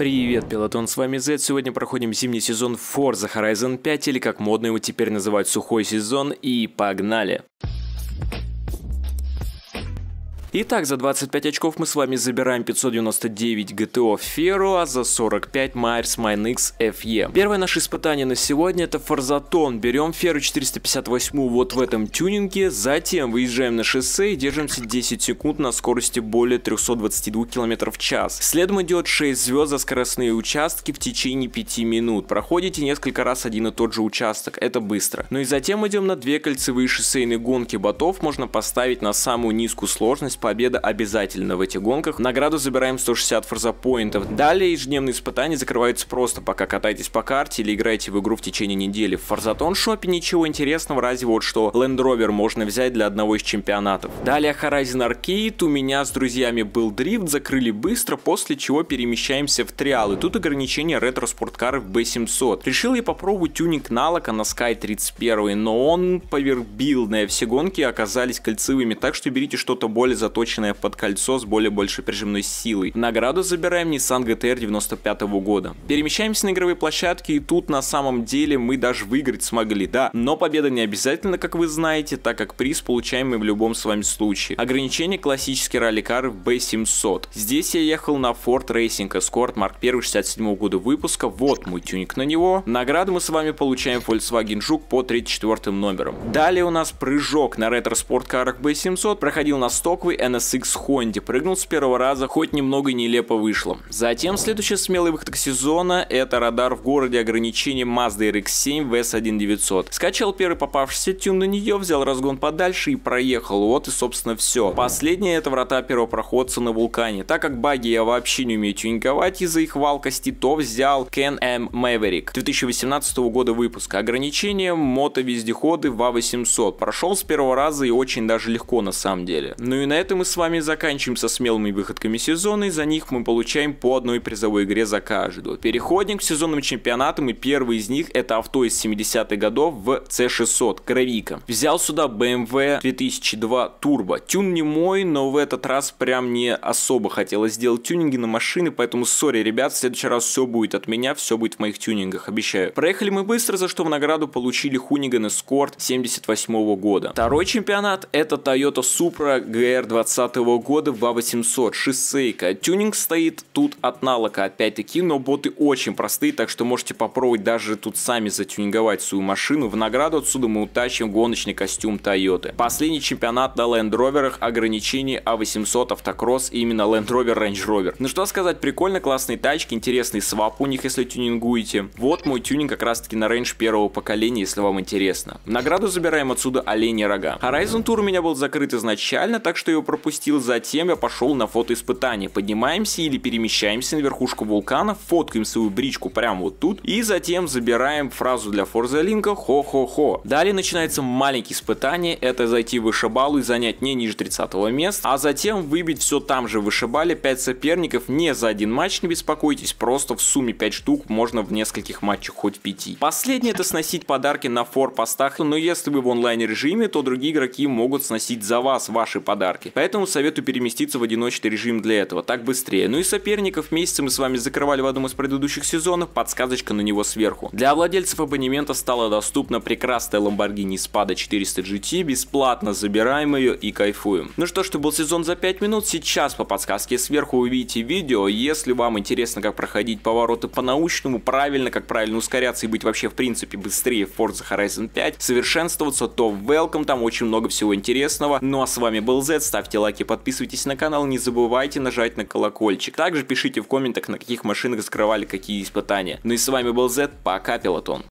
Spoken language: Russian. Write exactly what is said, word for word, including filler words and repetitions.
Привет, Пелотон, с вами Зет. Сегодня проходим зимний сезон Forza Horizon пять, или как модно его теперь называют, сухой сезон, и погнали! Итак, за двадцать пять очков мы с вами забираем пятьсот девяносто девять джи ти о Fero, а за сорок пять Myers Mine X эф и. Первое наше испытание на сегодня — это Forzaton. Берем Fero четыреста пятьдесят восемь вот в этом тюнинге, затем выезжаем на шоссе и держимся десять секунд на скорости более трёхсот двадцати двух километров в час. Следом идет шесть звезд за скоростные участки в течение пяти минут. Проходите несколько раз один и тот же участок, это быстро. Ну и затем идем на две кольцевые шоссейные гонки. Ботов можно поставить на самую низкую сложность. Победа обязательно в этих гонках. Награду забираем сто шестьдесят форзапоинтов. Далее ежедневные испытания закрываются просто, пока катаетесь по карте или играете в игру в течение недели. В Forzaton шопе ничего интересного, разве вот что Land Rover можно взять для одного из чемпионатов. Далее Horizon Arcade. У меня с друзьями был дрифт, закрыли быстро, после чего перемещаемся в триал. И тут ограничение ретро-спорткаров би семьсот. Решил я попробовать тюнинг Налока на Sky тридцать один, но он повербилдный. Все гонки оказались кольцевыми, так что берите что-то более заточенное под кольцо с более большой прижимной силой. В награду забираем Nissan джи ти ар девяносто пятого года. Перемещаемся на игровые площадки, и тут на самом деле мы даже выиграть смогли, да. Но победа не обязательно, как вы знаете, так как приз получаем мы в любом с вами случае. Ограничение — классические ралли-кары в би семьсот. Здесь я ехал на Ford Racing Escort Марк один шестьдесят седьмого года выпуска. Вот мой тюнинг на него. В награду мы с вами получаем Volkswagen Жук по тридцать четвёртым номерам. Далее у нас прыжок на ретро-спорткарах би семьсот. Проходил на стоковый эн эс икс Honda, прыгнул с первого раза, хоть немного нелепо вышло. Затем следующий смелый выход сезона — это радар в городе, ограничение Mazda эр икс семь ви эс один девятьсот. Скачал первый попавшийся тюн на нее, взял разгон подальше и проехал. Вот и собственно все. Последнее — это врата первопроходца на вулкане. Так как баги я вообще не умею тюнинговать из-за их валкости, то взял Can-Am Maverick две тысячи восемнадцатого года выпуска. Ограничение — мото-вездеходы ви эй восемьсот. Прошел с первого раза и очень даже легко на самом деле. Ну и на этом мы с вами заканчиваем со смелыми выходками сезона, и за них мы получаем по одной призовой игре за каждую. Переходим к сезонным чемпионатам, и первый из них — это авто из семидесятых годов в си шестьсот, Гравика. Взял сюда бэ эм вэ две тысячи два Turbo. Тюн не мой, но в этот раз прям не особо хотелось сделать тюнинги на машины, поэтому сори, ребят, в следующий раз все будет от меня, все будет в моих тюнингах, обещаю. Проехали мы быстро, за что в награду получили Hoonigan Escort семьдесят восьмого года. Второй чемпионат — это Toyota Supra джи эр двадцатого года ви эй восемьсот, шоссейка. Тюнинг стоит тут от Налока опять-таки, но боты очень простые, так что можете попробовать даже тут сами затюнинговать свою машину. В награду отсюда мы утащим гоночный костюм Toyota. Последний чемпионат на Land Rover, ограничение а восемьсот автокросс, именно Land Rover Range Rover. Ну что сказать, прикольно, классные тачки, интересный свап у них, если тюнингуете. Вот мой тюнинг как раз таки на Range первого поколения, если вам интересно. В награду забираем отсюда оленьи рога. Horizon Tour у меня был закрыт изначально, так что я его пропустил. Затем я пошел на фотоиспытание. Поднимаемся или перемещаемся на верхушку вулкана, фоткаем свою бричку прямо вот тут, и затем забираем фразу для Forza Link «Хо-хо-хо». Далее начинается маленькие испытания, это зайти в вышибалу и занять не ниже тридцатого места, а затем выбить все там же в вышибале пять соперников, не за один матч, не беспокойтесь, просто в сумме пять штук, можно в нескольких матчах, хоть в пяти. Последнее — это сносить подарки на форпостах, но если вы в онлайн режиме, то другие игроки могут сносить за вас ваши подарки. Поэтому советую переместиться в одиночный режим для этого, так быстрее. Ну и соперников месяца мы с вами закрывали в одном из предыдущих сезонов, подсказочка на него сверху. Для владельцев абонемента стала доступна прекрасная Lamborghini Spada четыреста джи ти, бесплатно забираем ее и кайфуем. Ну что ж, это был сезон за пять минут, сейчас по подсказке сверху вы видите видео. Если вам интересно, как проходить повороты по-научному, правильно, как правильно ускоряться и быть вообще в принципе быстрее в Forza Horizon пять, совершенствоваться, то welcome, там очень много всего интересного. Ну а с вами был Зет, ставьте лайки, подписывайтесь на канал, не забывайте нажать на колокольчик. Также пишите в комментах, на каких машинах закрывали какие испытания. Ну и с вами был Зет, пока, Пелотон.